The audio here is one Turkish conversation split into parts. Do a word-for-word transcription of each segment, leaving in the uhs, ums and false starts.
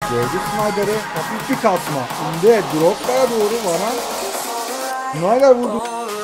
Gördü Snyder'ı. Hafif bir kasma. Şimdi Drogba'ya doğru Varan. Snyder vurdu.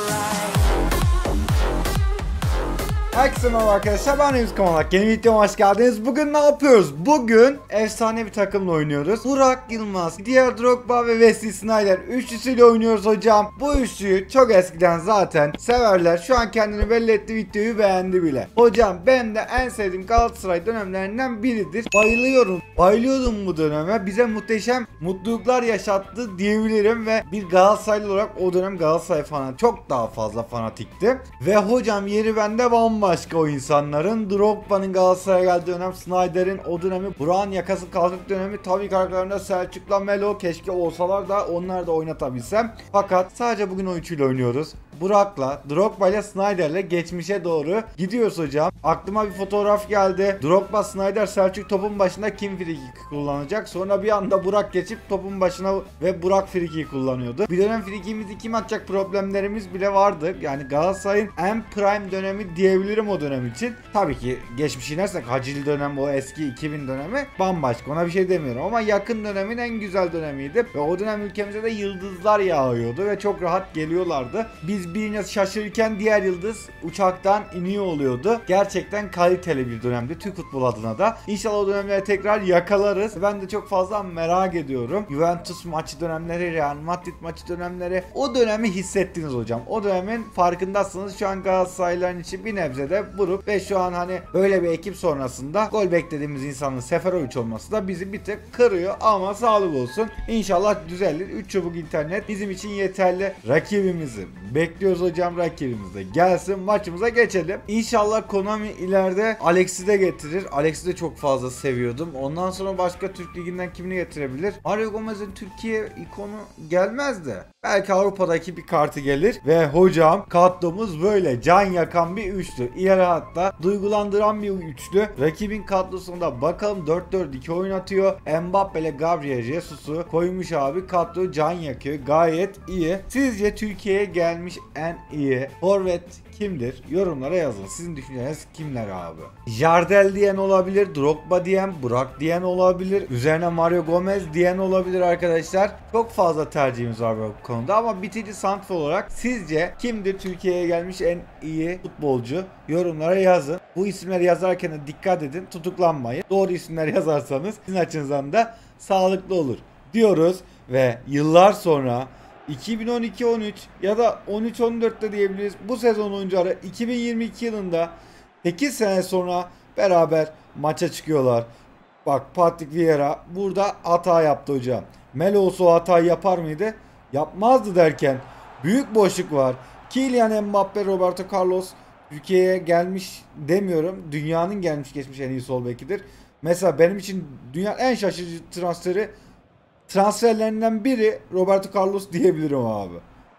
Herkese merhaba arkadaşlar, ben Remzi Kamalak. Yeni videoma hoş geldiniz. Bugün ne yapıyoruz? Bugün efsane bir takımla oynuyoruz. Burak Yılmaz, Didier Drogba ve Wesley Sneijder üçlüsüyle oynuyoruz hocam. Bu üçlüyü çok eskiden zaten severler. Şu an kendini belli etti, videoyu beğendi bile. Hocam ben de en sevdiğim Galatasaray dönemlerinden biridir. Bayılıyorum. Bayılıyordum bu döneme. Bize muhteşem mutluluklar yaşattı diyebilirim ve bir Galatasaraylı olarak o dönem Galatasaray fanı çok daha fazla fanatikti. Ve hocam yeri bende bambaşka. Başka o insanların. Drogba'nın Galatasaray'a geldiği dönem, Sneijder'in o dönemi, Burak'ın yakası kalkık dönemi, tabii ki arkalarında Selçuk'la Melo, keşke olsalar da onlar da oynatabilsem. Fakat sadece bugün o üçüyle oynuyoruz. Burak'la, Drogba'yla, Sneijder'le geçmişe doğru gidiyoruz hocam. Aklıma bir fotoğraf geldi. Drogba, Sneijder, Selçuk topun başında kim frikik kullanacak? Sonra bir anda Burak geçip topun başına ve Burak frikik kullanıyordu. Bir dönem frikimizi kim atacak problemlerimiz bile vardı. Yani Galatasaray'ın en prime dönemi diyebilirim o dönem için. Tabii ki geçmişi inersek Hacili dönem, o eski iki bin dönemi bambaşka, ona bir şey demiyorum ama yakın dönemin en güzel dönemiydi. Ve o dönem ülkemize de yıldızlar yağıyordu ve çok rahat geliyorlardı. Biz birine şaşırırken diğer yıldız uçaktan iniyor oluyordu. Gerçekten kaliteli bir dönemdi Türk futbol adına da. İnşallah o dönemleri tekrar yakalarız. Ben de çok fazla merak ediyorum. Juventus maçı dönemleri, Real Madrid maçı dönemleri, o dönemi hissettiniz hocam. O dönemin farkındasınız. Şu an Galatasaraylıların için bir nebze de buruk ve şu an hani böyle bir ekip sonrasında gol beklediğimiz insanın Seferovic olması da bizi bir tık kırıyor ama sağlık olsun. İnşallah düzelir. üç çubuk internet bizim için yeterli. Rakibimizi bekliyoruz hocam, rakibimiz de gelsin, maçımıza geçelim. İnşallah Konami ileride Alex'i de getirir. Alex'i de çok fazla seviyordum. Ondan sonra başka Türk liginden kimini getirebilir? Mario Gomez'in Türkiye ikonu gelmez de belki Avrupa'daki bir kartı gelir ve hocam kadromuz böyle can yakan bir üçlü. İleri hatta duygulandıran bir üçlü. Rakibin kadrosunda bakalım dört dört iki oynatıyor. Mbappe ile Gabriel Jesus'u koymuş abi. Kadro can yakıyor. Gayet iyi. Sizce Türkiye'ye gelmiş en iyi forvet kimdir? Yorumlara yazın. Sizin düşünceleriniz kimler abi? Jardel diyen olabilir, Drogba diyen, Burak diyen olabilir, üzerine Mario Gomez diyen olabilir arkadaşlar. Çok fazla tercihimiz var bu konuda ama bitici santrfor olarak sizce kimdir Türkiye'ye gelmiş en iyi futbolcu? Yorumlara yazın. Bu isimleri yazarken de dikkat edin, tutuklanmayın. Doğru isimler yazarsanız sizin açınızdan da sağlıklı olur diyoruz ve yıllar sonra iki bin on iki on üç ya da on üç on dörtte diyebiliriz. Bu sezon oyuncuları iki bin yirmi iki yılında sekiz sene sonra beraber maça çıkıyorlar. Bak Patrick Vieira burada hata yaptı hocam. Melo olsa o hatayı yapar mıydı? Yapmazdı derken büyük boşluk var. Kylian Mbappe, Roberto Carlos Türkiye'ye gelmiş demiyorum. Dünyanın gelmiş geçmiş en iyi sol bekidir. Mesela benim için dünyanın en şaşırtıcı transferi transferlerinden biri Roberto Carlos diyebilirim abi.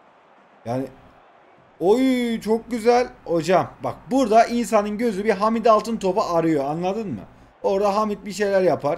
Yani oy çok güzel hocam. Bak burada insanın gözü bir Hamid Altıntop'u arıyor, anladın mı? Orada Hamid bir şeyler yapar.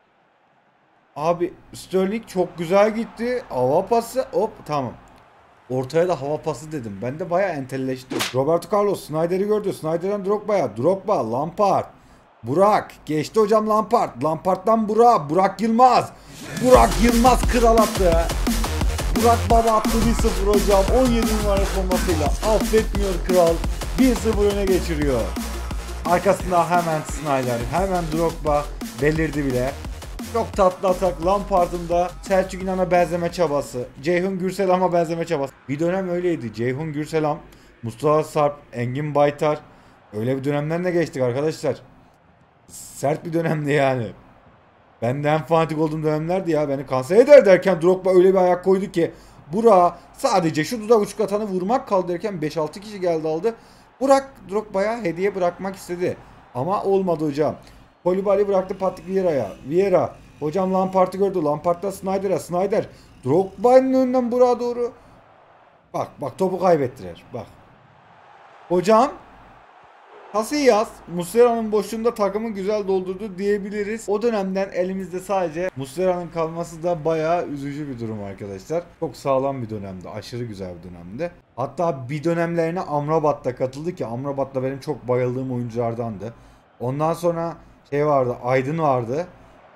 Abi Sterling çok güzel gitti. Hava pası, hop tamam. Ortaya da hava pası dedim. Ben de bayağı entelleştim. Roberto Carlos Sneijder'i gördü. Sneijder'den Drogba'ya. Drogba, Lampard. Burak. Geçti hocam Lampard. Lampard'dan Burak. Burak Yılmaz. Burak Yılmaz kral attı. Burak baba attı bir sıfır hocam. on yedi numara formasıyla. Affetmiyor kral. bir sıfır öne geçiriyor. Arkasında hemen Sneijder. Hemen Drogba belirdi bile. Çok tatlı atak. Lampard'ın da Selçuk İnan'a benzeme çabası. Ceyhun Gürselam'a benzeme çabası. Bir dönem öyleydi. Ceyhun Gürselam, Mustafa Sarp, Engin Baytar. Öyle bir dönemden de geçtik arkadaşlar. Sert bir dönemdi yani. Ben de en fanatik olduğum dönemlerdi ya. Beni kanser eder derken Drogba öyle bir ayak koydu ki Burak'a sadece şu dudak uçuk atanı vurmak kaldı derken beş altı kişi geldi aldı. Burak Drogba'ya hediye bırakmak istedi. Ama olmadı hocam. Koulibaly bıraktı Patrick Vieira'ya. Vieira. Hocam Lampard'ı gördü. Lampard'da Sneijder'a. Sneijder. Drogba'nın önünden Burak'a doğru. Bak bak topu kaybettiler. Bak. Hocam. Casillas, Muslera'nın boşluğunda takımı güzel doldurdu diyebiliriz. O dönemden elimizde sadece Muslera'nın kalması da bayağı üzücü bir durum arkadaşlar. Çok sağlam bir dönemdi. Aşırı güzel bir dönemdi. Hatta bir dönemlerine Amrabat da katıldı ki Amrabat da benim çok bayıldığım oyunculardandı. Ondan sonra şey vardı, Aydın vardı.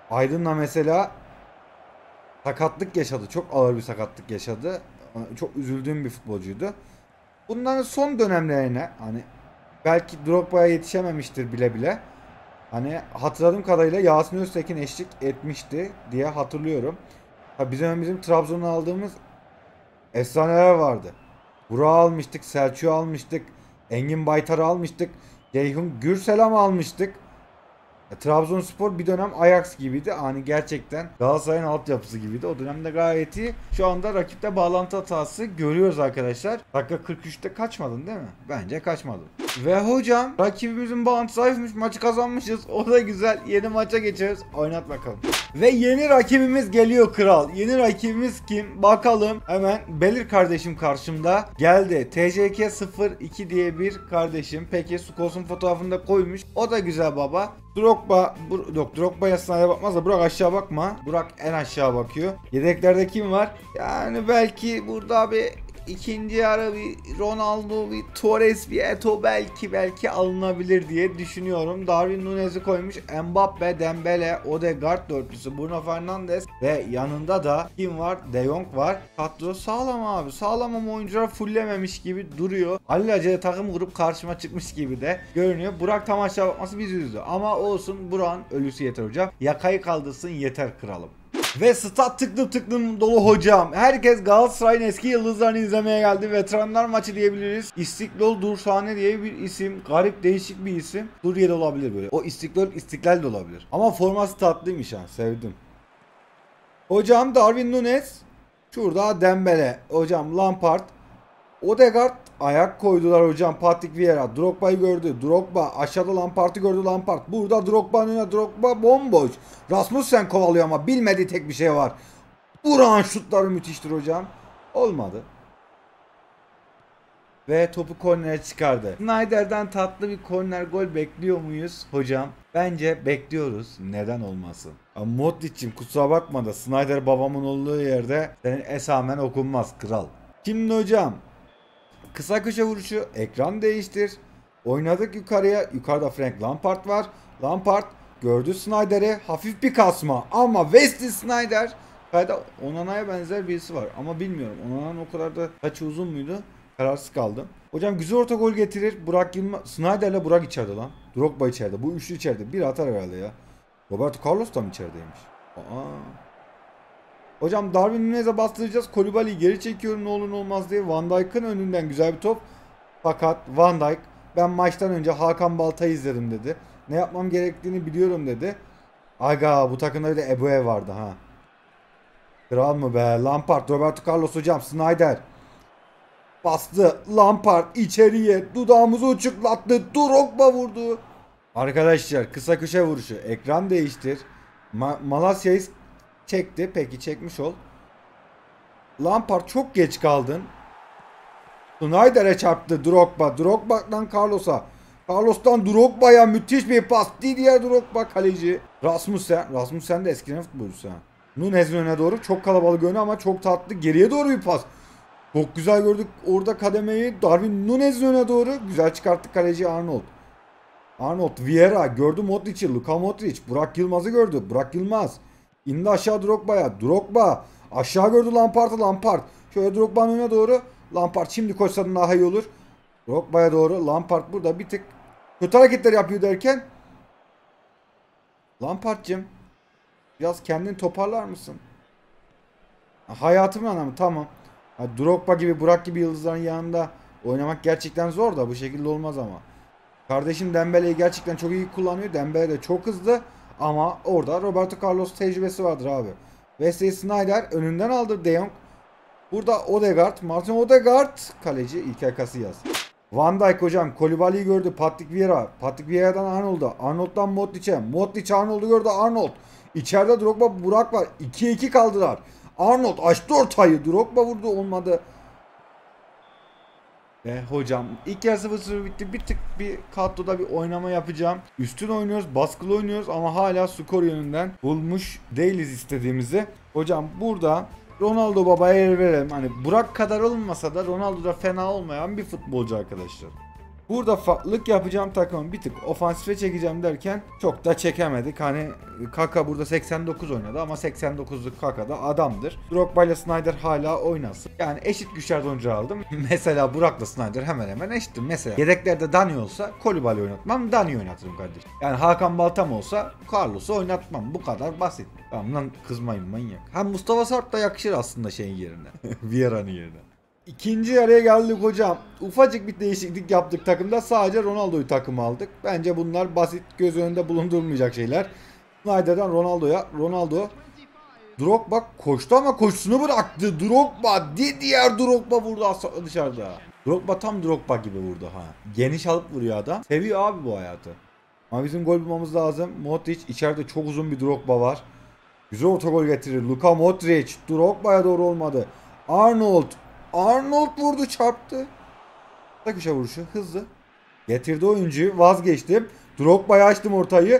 Aydın'la mesela sakatlık yaşadı. Çok ağır bir sakatlık yaşadı. Çok üzüldüğüm bir futbolcuydu. Bunların son dönemlerine hani belki Drogba'ya yetişememiştir bile bile. Hani hatırladığım kadarıyla Yasin Öztekin eşlik etmişti diye hatırlıyorum. Ha bizim bizim Trabzon'dan aldığımız efsaneler vardı. Burak'ı almıştık, Selçuk'u almıştık, Engin Baytar'ı almıştık, Ceyhun Gürselam'ı almıştık. E, Trabzonspor bir dönem Ajax gibiydi. Hani gerçekten Galatasaray'ın altyapısı gibiydi. O dönemde gayet iyi. Şu anda rakipte bağlantı hatası görüyoruz arkadaşlar. Dakika kırk üçte kaçmadın değil mi? Bence kaçmadın. Ve hocam rakibimizin bağlantısı zayıfmış. Maçı kazanmışız. O da güzel. Yeni maça geçiyoruz. Oynat bakalım. Ve yeni rakibimiz geliyor kral. Yeni rakibimiz kim? Bakalım. Hemen Belir kardeşim karşımda. Geldi. T J K sıfır iki diye bir kardeşim. Peki Skols'un fotoğrafını da koymuş. O da güzel baba. Drogba, bu, yok Drogba'ya sınaya bakmaz da Burak aşağı bakma. Burak en aşağı bakıyor. Yedeklerde kim var? Yani belki burada bir ikinci yarı bir Ronaldo, bir Torres, bir Eto'o belki belki alınabilir diye düşünüyorum. Darwin Nunez'i koymuş. Mbappe, Dembele, Odegaard dörtlüsü, Bruno Fernandes ve yanında da kim var? De Jong var. Kadro sağlam abi. Sağlam ama oyuncular fullememiş gibi duruyor. Halil Acele takım kurup karşıma çıkmış gibi de görünüyor. Burak tam aşağı bakması bizi üzdü. Ama olsun, Burak'ın ölüsü yeter hocam. Yakayı kaldırsın yeter kralım. Ve stat tıklım tıklım dolu hocam. Herkes Galatasaray'ın eski yıldızlarını izlemeye geldi. Veteranlar maçı diyebiliriz. İstiklal Durşane diye bir isim. Garip değişik bir isim. Suriye'de olabilir böyle. O İstiklal İstiklal de olabilir. Ama forması tatlıymış ha. Sevdim. Hocam Darwin Nunez. Şurada Dembele. Hocam Lampard. Odegaard ayak koydular hocam. Patrick Vieira Drogba'yı gördü. Drogba aşağıda Lampard'ı gördü Lampard. Burada Drogba'nın önüne Drogba bomboş. Rasmussen kovalıyor ama bilmediği tek bir şey var. Burak'ın şutları müthiştir hocam. Olmadı. Ve topu kornere çıkardı. Snyder'den tatlı bir korner gol bekliyor muyuz hocam? Bence bekliyoruz. Neden olmasın? Ama Modric'cim kusura bakma da Snyder babamın olduğu yerde senin esamen okunmaz kral. Şimdi hocam kısa köşe vuruşu, ekran değiştir. Oynadık yukarıya. Yukarıda Frank Lampard var. Lampard gördü Snyder'i. Hafif bir kasma ama Wesley Snyder. Kayda Onana'ya benzer birisi var ama bilmiyorum. Onana'nın o kadar da saçı uzun muydu? Kararsız kaldım. Hocam güzel orta gol getirir. Burak Yılmaz. Snyder'le Burak içeride lan. Drogba içeride. Bu üçlü içeride. Bir atar herhalde ya. Roberto Carlos da mı içerideymiş? Aa. Hocam Darwin Nunez'e bastıracağız. Koulibaly'yi geri çekiyorum ne olur ne olmaz diye. Van Dijk'ın önünden güzel bir top. Fakat Van Dijk ben maçtan önce Hakan Balta'yı izledim dedi. Ne yapmam gerektiğini biliyorum dedi. Aga bu takımda bir de Ebue vardı ha. Kral mı be? Lampard, Roberto Carlos hocam, Snyder. Bastı. Lampard içeriye. Dudağımızı uçuklattı. Drogba vurdu. Arkadaşlar kısa köşe vuruşu. Ekran değiştir. Ma Malasya'yı çekti. Peki çekmiş ol. Lampard çok geç kaldın. Snyder'e çarptı Drogba. Drogba'dan Carlos'a. Carlos'tan Drogba'ya müthiş bir pas. Didier Drogba kaleci. Rasmussen. Rasmussen de eskiden futbolcusu ha. Nunez'in önüne doğru. Çok kalabalık önü ama çok tatlı. Geriye doğru bir pas. Çok güzel gördük orada kademeyi. Darwin Nunez'in önüne doğru. Güzel çıkarttık kaleci Arnold. Arnold, Vieira gördü Modric'i. Luka Modric. Burak Yılmaz'ı gördü. Burak Yılmaz. İndi aşağı Drogba'ya. Drogba. Aşağı gördü Lampard'ı. Lampard. Şöyle Drogba'nın önüne doğru. Lampard şimdi koşsa daha iyi olur. Drogba'ya doğru. Lampard burada bir tık kötü hareketler yapıyor derken. Lampard'cığım biraz kendini toparlar mısın? Hayatımın anlamı tamam. Ha, Drogba gibi Burak gibi yıldızların yanında oynamak gerçekten zor da bu şekilde olmaz ama. Kardeşim Dembele'yi gerçekten çok iyi kullanıyor. Dembele de çok hızlı ama orada Roberto Carlos tecrübesi vardır abi. Wesley Snyder önünden aldı De Jong. Burada Odegaard, Martin Odegaard kaleci İlker Casillas. Van Dijk hocam Koulibaly'yi gördü. Patrick Vieira. Patrick Vieira'dan Arnold'a. Arnold'dan Modric'e. Modric Arnold'u gördü. Arnold. İçeride Drogba Burak var. ikiye iki kaldılar. Arnold açtı ortayı. Drogba vurdu olmadı. Ve hocam ilk yarı sıfır sıfır bitti. Bir tık bir kadroda bir oynama yapacağım. Üstün oynuyoruz, baskılı oynuyoruz ama hala skor yönünden bulmuş değiliz istediğimizi. Hocam burada Ronaldo babaya yer verelim. Hani Burak kadar olmasa da Ronaldo da fena olmayan bir futbolcu arkadaşlar. Burada farklılık yapacağım takımı bir tık ofansife çekeceğim derken çok da çekemedik. Hani Kaka burada seksen dokuz oynadı ama seksen dokuzluk Kaka da adamdır. Drogba ile Snyder hala oynasın. Yani eşit güçlerde oyuncu aldım. Mesela Burak'la Snyder hemen hemen eşittim. Mesela yedeklerde Dani olsa Koulibaly oynatmam, Dani oynatırım kardeşim. Yani Hakan Baltam olsa Carlos'u oynatmam. Bu kadar basit. Tamam lan, kızmayın manyak. Ha, Mustafa Sarp da yakışır aslında şeyin yerine. Vieira'nın yerine. İkinci yarıya geldik hocam. Ufacık bir değişiklik yaptık takımda. Sadece Ronaldo'yu takıma aldık. Bence bunlar basit, göz önünde bulundurulmayacak şeyler. Snyder'dan Ronaldo'ya. Ronaldo. Drogba koştu ama koşusunu bıraktı. Drogba. Diğer Drogba vurdu dışarıda. Drogba tam Drogba gibi vurdu ha. Geniş alıp vuruyor adam. Seviyor abi bu hayatı. Ama bizim gol bulmamız lazım. Modric, içeride çok uzun bir Drogba var. Güzel orta gol getirir. Luka Modric. Drogba'ya doğru olmadı. Arnold. Arnold vurdu, çarptı. Köşe vuruşu hızlı. Getirdi oyuncuyu, vazgeçtim. Drogba'ya açtım ortayı.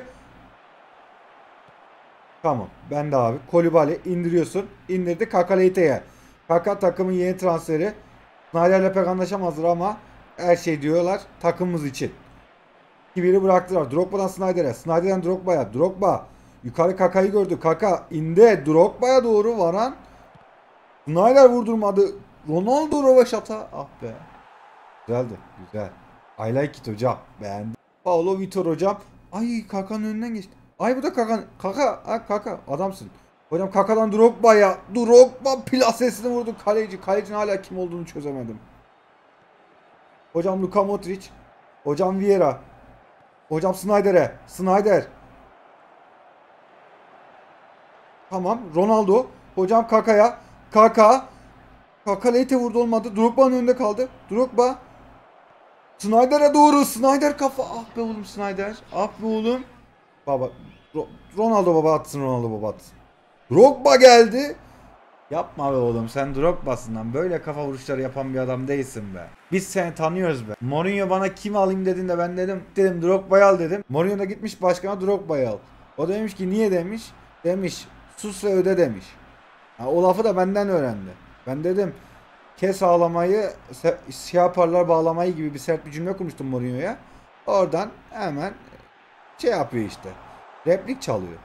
Tamam, ben de abi. Koulibaly indiriyorsun. İndirdi Kaka Leite'ye. Kaka takımın yeni transferi. Snyder'le pek anlaşamazlar ama her şey diyorlar takımımız için. iki biri bıraktılar. Drogba'dan Snyder'e. Snyder'den Drogba'ya. Drogba. Yukarı Kaka'yı gördü. Kaka indi. Drogba'ya doğru varan. Snyder vurdurmadı. Ronaldo röveşata. Ah be. Güzeldi. Güzel. I like it hocam. Beğendim. Paulo Vitor hocam. Ay Kaka'nın önünden geçti. Ay bu da Kaka. Kaka. Ha, Kaka. Adamsın. Hocam Kaka'dan Drogba'ya. Drogba plasesini vurdu kaleci. Kalecinin hala kim olduğunu çözemedim. Hocam Luka Modric. Hocam Vieira. Hocam Snyder'e. Snyder. Tamam. Ronaldo. Hocam Kaka'ya. Kaka. Kaka Leite vurdu, olmadı. Drogba'nın önünde kaldı. Drogba. Snyder'e doğru. Snyder kafa. Ah be oğlum Snyder. Ah be oğlum. Baba. Ro Ronaldo baba atsın. Ronaldo baba atsın. Drogba geldi. Yapma be oğlum. Sen Drogba'sın lan. Böyle kafa vuruşları yapan bir adam değilsin be. Biz seni tanıyoruz be. Mourinho bana kim alayım dediğinde ben dedim. Dedim Drogba'yı al dedim. Mourinho da gitmiş başkana Drogba'yı al. O demiş ki niye demiş. Demiş sus ve öde demiş. Ha, o lafı da benden öğrendi. Ben dedim kes ağlamayı, şey yaparlar bağlamayı gibi bir sert bir cümle kurmuştum Mourinho'ya. Oradan hemen şey yapıyor işte. Replik çalıyor.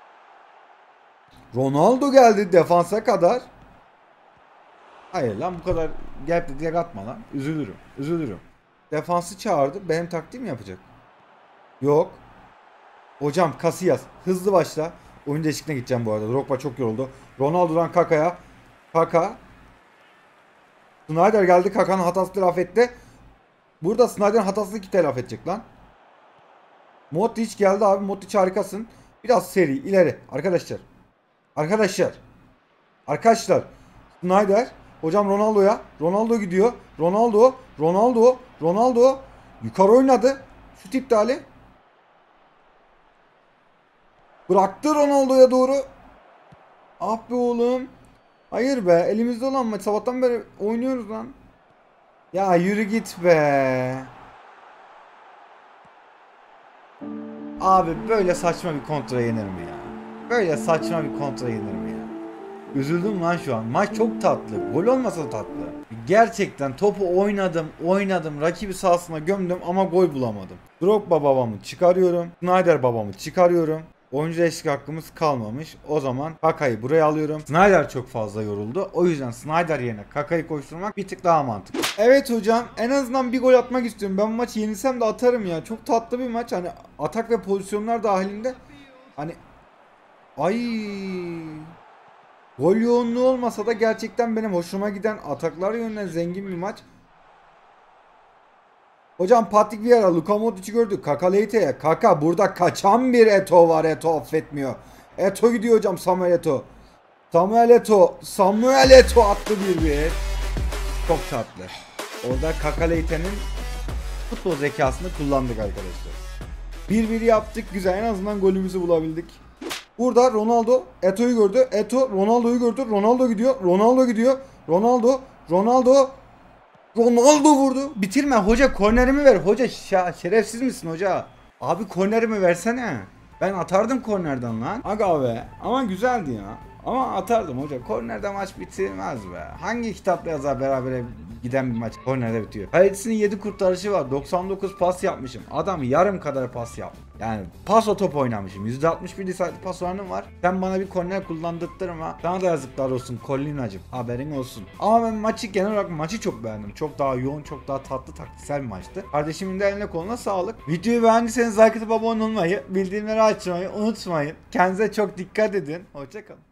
Ronaldo geldi defansa kadar. Hayır lan, bu kadar gelip de direkt atma lan. Üzülürüm. Üzülürüm. Defansı çağırdı. Benim taktiğimi yapacak. Yok. Hocam Casillas hızlı başla. Oyun değişikliğine gideceğim bu arada. Drogba çok yoruldu. Ronaldo'dan Kaka'ya. Kaka. Snyder geldi. Kaka'nın hatasını telafi etti. Burada Snyder'ın hatasını kim telafi edecek lan? Modric geldi abi. Modric harikasın. Biraz seri ileri. Arkadaşlar. Arkadaşlar. Arkadaşlar. Snyder. Hocam Ronaldo'ya. Ronaldo gidiyor. Ronaldo. Ronaldo. Ronaldo. Yukarı oynadı. Şut iptali. Bıraktı Ronaldo'ya doğru. Ah be oğlum. Hayır be. Elimizde olan maç. Sabahtan beri oynuyoruz lan. Ya yürü git be. Abi böyle saçma bir kontra yenir mi ya? Böyle saçma bir kontra yenir mi ya? Üzüldüm lan şu an. Maç çok tatlı. Gol olmasa da tatlı. Gerçekten topu oynadım, oynadım. Rakibi sahasına gömdüm ama gol bulamadım. Drogba babamı çıkarıyorum. Snyder babamı çıkarıyorum. Oyuncu değişiklik hakkımız kalmamış. O zaman Kaka'yı buraya alıyorum. Snyder çok fazla yoruldu. O yüzden Snyder yerine Kaka'yı koşturmak bir tık daha mantıklı. Evet hocam, en azından bir gol atmak istiyorum. Ben bu maçı yenilsem de atarım ya. Çok tatlı bir maç. Hani atak ve pozisyonlar dahilinde. Hani ay gol yoğunluğu olmasa da gerçekten benim hoşuma giden, ataklar yönünden zengin bir maç. Hocam Patrick Vieira, Luka Modric'i gördük. Kaka Leite'ye. Kaka burada kaçan bir Eto'o var. Eto'o affetmiyor. Eto'o gidiyor hocam, Samuel Eto'o. Samuel Eto'o. Samuel Eto'o attı bir bir. Çok tatlı. Orada Kaka Leite'nin futbol zekasını kullandık arkadaşlar. bir bir yaptık. Güzel. En azından golümüzü bulabildik. Burada Ronaldo Eto'yu gördü. Eto'o Ronaldo'yu gördü. Ronaldo gidiyor. Ronaldo gidiyor. Ronaldo. Ronaldo. Ronaldo vurdu. Bitirme hoca, kornerimi ver. Hoca şerefsiz misin hoca? Abi kornerimi versene. Ben atardım kornerden lan. Aga be. Ama güzeldi ya. Ama atardım hoca. Kornerde maç bitirmez be. Hangi kitapla yazar berabere giden bir maç kornerde bitiyor? Kalecisinin yedi kurtarışı var. doksan dokuz pas yapmışım. Adam yarım kadar pas yapmış. Yani pas o top oynamışım. yüzde altmış bir isabetli pas oranım var. Sen bana bir korner kullandırtırma. Sana da yazıklar olsun Collina'cım. Haberin olsun. Ama ben maçı genel olarak maçı çok beğendim. Çok daha yoğun, çok daha tatlı, taktiksel bir maçtı. Kardeşimin de eline koluna sağlık. Videoyu beğendiyseniz like atıp abone olmayı, bildirimleri açmayı unutmayın. Kendinize çok dikkat edin. Hoşçakalın.